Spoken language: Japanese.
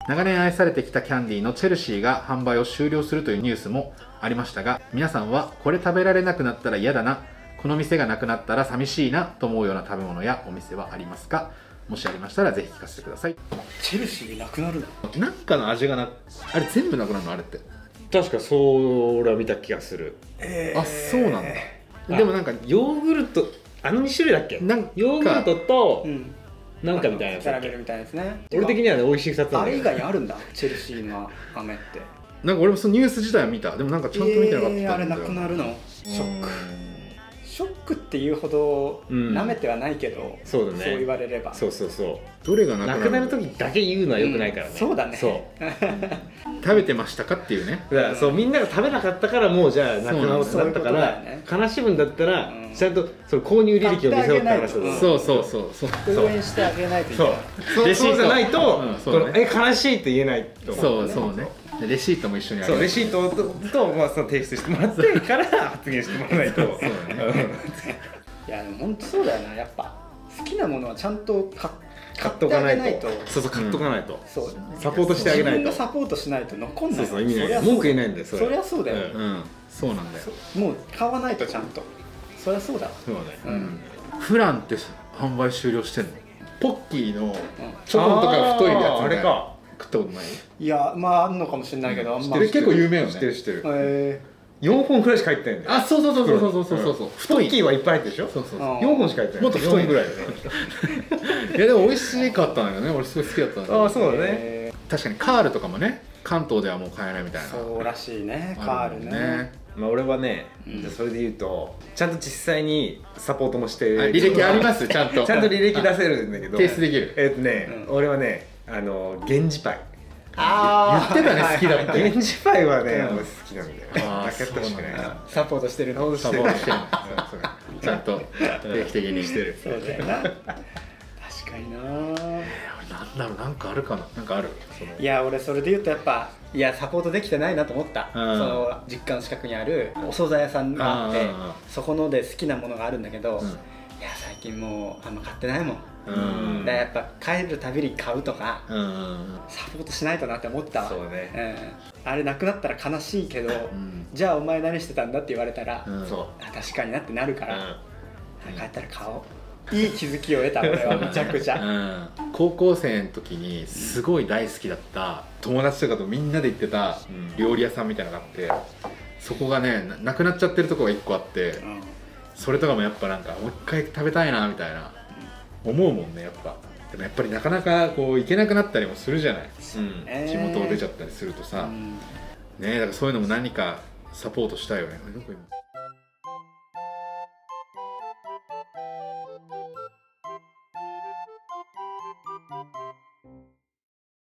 長年愛されてきたキャンディーのチェルシーが販売を終了するというニュースもありましたが、皆さんはこれ食べられなくなったら嫌だな、この店がなくなったら寂しいなと思うような食べ物やお店はありますか？もしありましたらぜひ聞かせてください。 チェルシーなくなるの？ なんかの味がな、あれ全部なくなるのあれって。 確かそれは見た気がする。 あ、そうなんだ。でもなんかヨーグルト、あの2種類だっけ？ なんかヨーグルトとうんなんかみたいなやつだっけ？ キャラメルみたいなですね。 俺的にはね、美味しい2つなんあれ以だよ。 外にあるんだ、チェルシーの飴って。 なんか俺もそのニュース自体は見た。でもなんかちゃんと見てなかったんだよ。 あれなくなるの？ショック。ショックっていうほど舐めてはないけど、 そうだね。 そう言われれば。 そうそうそう。 どれがなくなるなくなる時だけ言うのは良くないからね。 そうだね。 そう食べてましたかっていうね。 だからそう、みんなが食べなかったからもうじゃあなくなったから、悲しむんだったらちゃんとその購入履歴を見せようって話。 そうそうそうそう。 応援してあげないといけない。 そうじゃないと悲しいって言えないと思う。 そうそうね。レシートも一緒にある。 そう、レシートとまあその提出してもらってから発言してもらわないと。そうだね。 いやでも本当そうだよな、やっぱ好きなものはちゃんと買っとかないと。そうそう、買っとかないと。 そう、 サポートしてあげないと。 自分がサポートしないと残んない。 そうそう、意味ない。文句言えないんだよ。 そりゃそうだよ。 うん、そうなんだよ。 もう買わないとちゃんと。そりゃそうだ。 そうだね。 フランって販売終了してんの？ポッキーのチョコンとか太いやつ。 あれか。 食ったことない？ いや、まああんのかもしれないけど、あんま結構有名よね。 知ってる知ってる。 4 4本くらいしか入ってないんだよ。 あ、そうそうそうそうそうそうそう。 ポッキーはいっぱい入ってるでしょ。 そうそう。 4本しか入ってない。 もっと太いぐらいだね。 いやでも美味しかったんだよね。俺すごい好きだったんだけど。 ああ、そうだね。 確かにカールとかもね、関東ではもう買えないみたいな。 そうらしいね、カールね。 まあ俺はね、それで言うとちゃんと実際にサポートもして履歴あります？ちゃんとちゃんと履歴出せるんだけど、 提出できる。 俺はね、源氏パイ言ってたね、好きだった。 源氏パイはね、俺好きなんだよ。 あ、 そうなんだ。 サポートしてるの？ サポートしてる。ちゃんと定期的にしてる。 そうだよな。確かにな。 なんだろう、なんかあるかな。なんかある。 いや、俺それで言うとやっぱ、いやサポートできてないなと思った。その実家の近くにあるお惣菜屋さんがあって、そこので好きなものがあるんだけど、いや最近もうあんま買ってないもん。だからやっぱ帰るたびに買うとかサポートしないとなって思ったわ。 そうね。 あれなくなったら悲しいけど、じゃあお前何してたんだって言われたら、確かになってなるから、帰ったら買おう。いい気づきを得た俺はめちゃくちゃ。 高校生の時にすごい大好きだった友達とかとみんなで行ってた料理屋さんみたいなのがあって、そこがねなくなっちゃってるとこが1個あって、それとかもやっぱなんかもう一回食べたいなみたいな思うもんね。やっぱでもやっぱりなかなかこう行けなくなったりもするじゃない。地元を出ちゃったりするとさ、ね、だからそういうのも何かサポートしたいよね。